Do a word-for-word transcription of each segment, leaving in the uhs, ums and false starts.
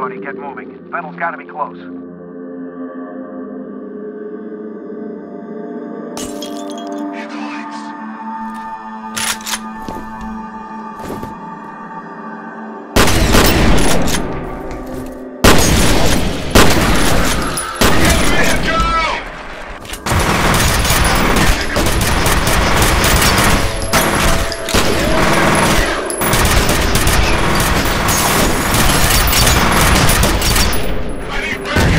Brownie. Get moving. Ventil's gotta be close. I need backup!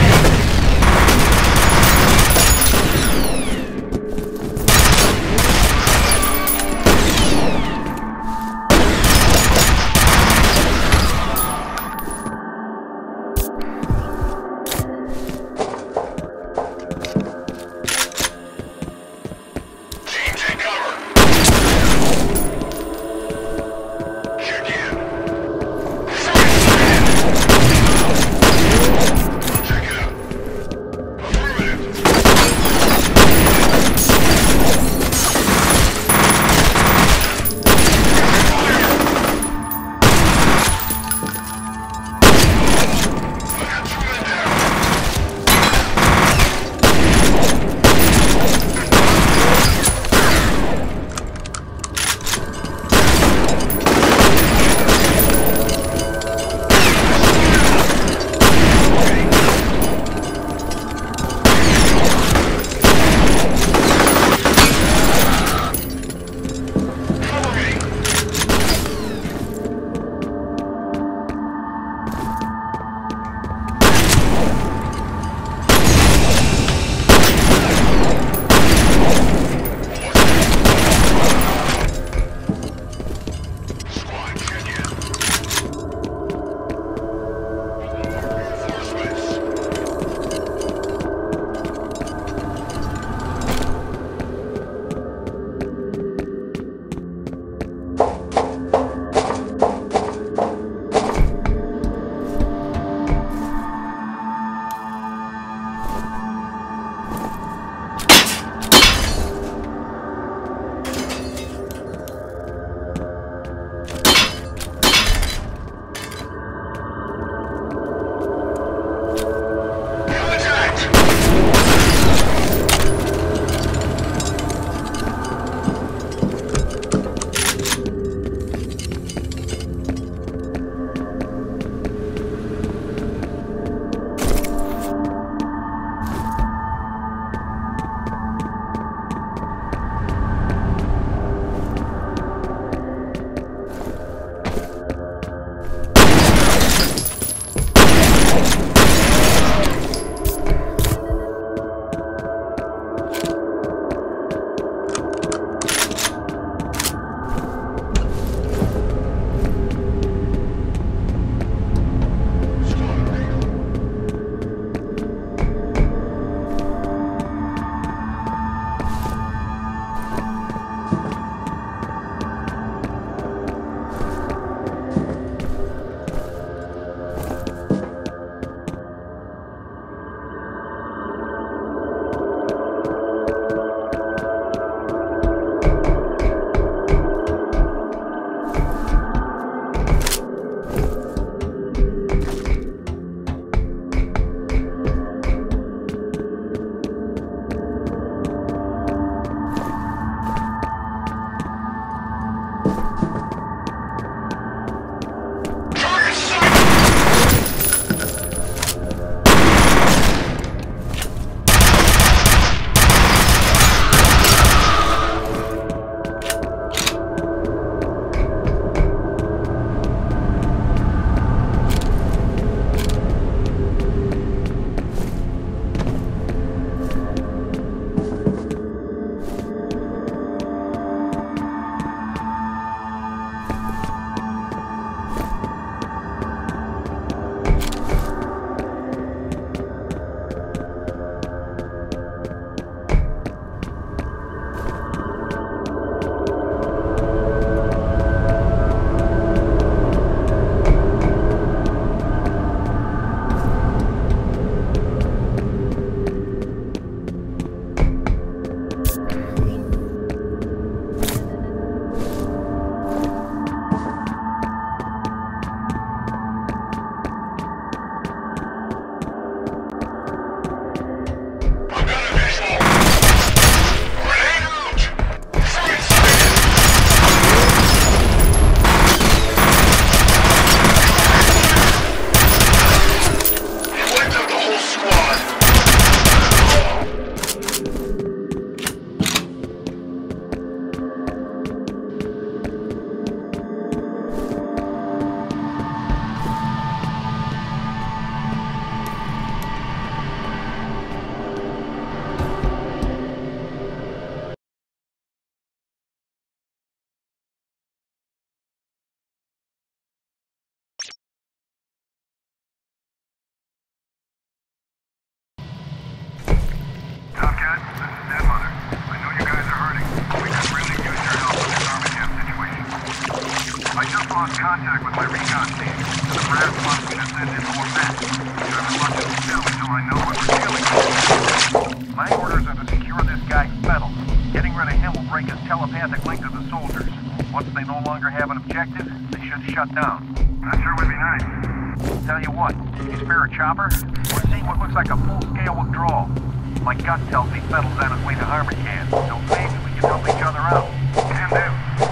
lost contact with my recon team. The brass wants me to send in more men. I'm reluctant to do until I know what we're dealing with. My orders are to secure this guy, Fettel. Getting rid of him will break his telepathic link to the soldiers. Once they no longer have an objective, they should shut down. That sure would be nice. Tell you what, you spare a chopper? We're seeing what looks like a full-scale withdrawal. My gut tells me Fettel's on his way to Armageddon, so maybe we can help each other out. Can do.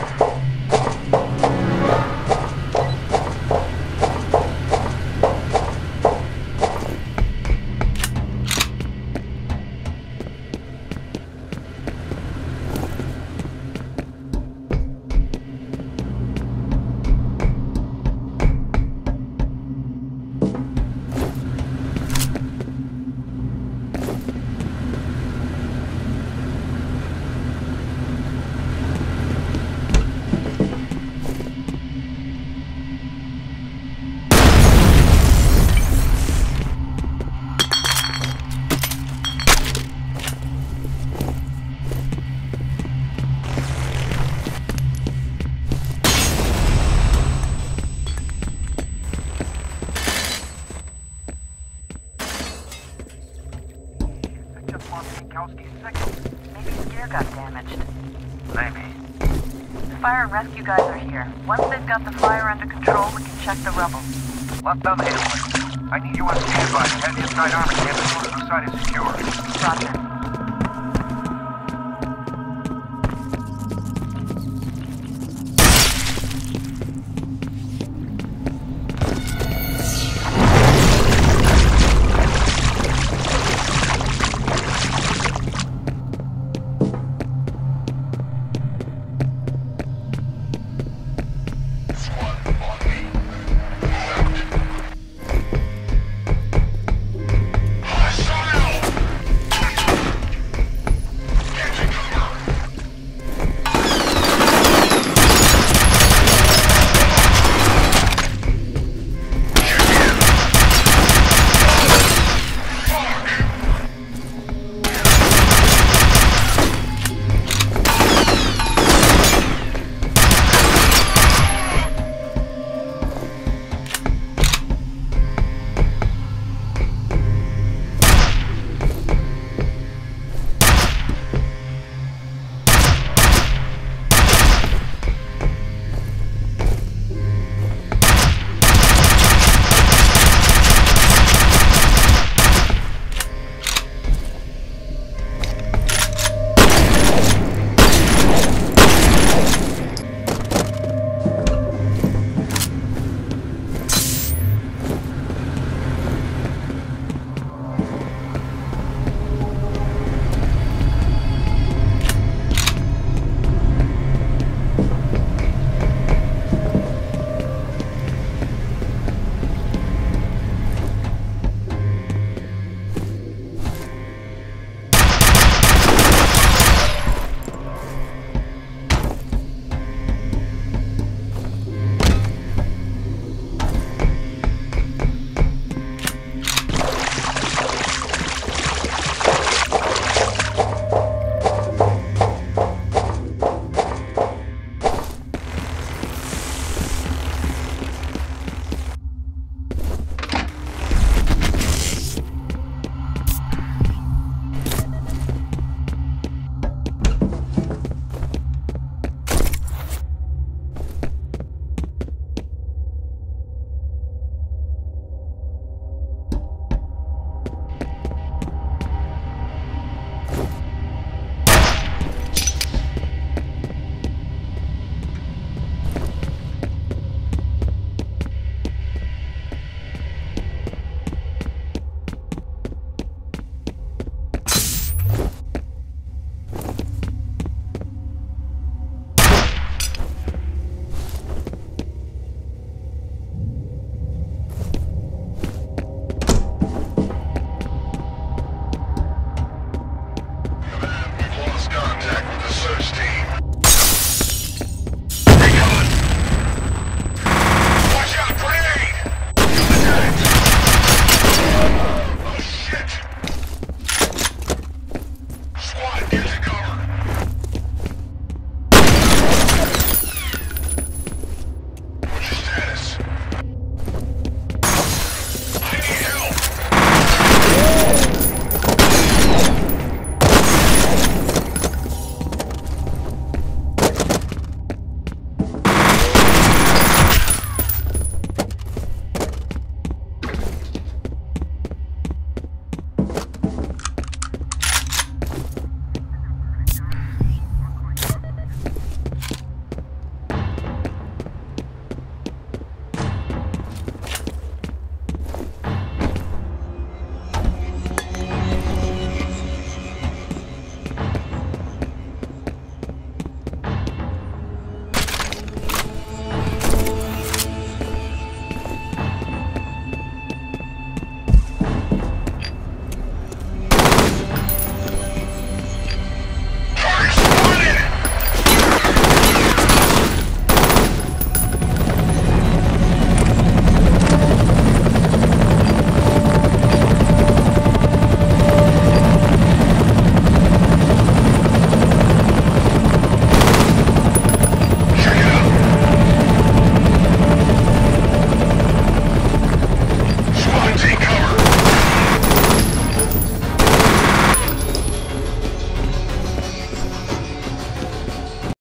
Maybe his gear got damaged. Maybe. The fire and rescue guys are here. Once they've got the fire under control, we can check the rubble. Let them handle it. I need you on standby to head inside Armageddon as soon as the site is secure. Roger.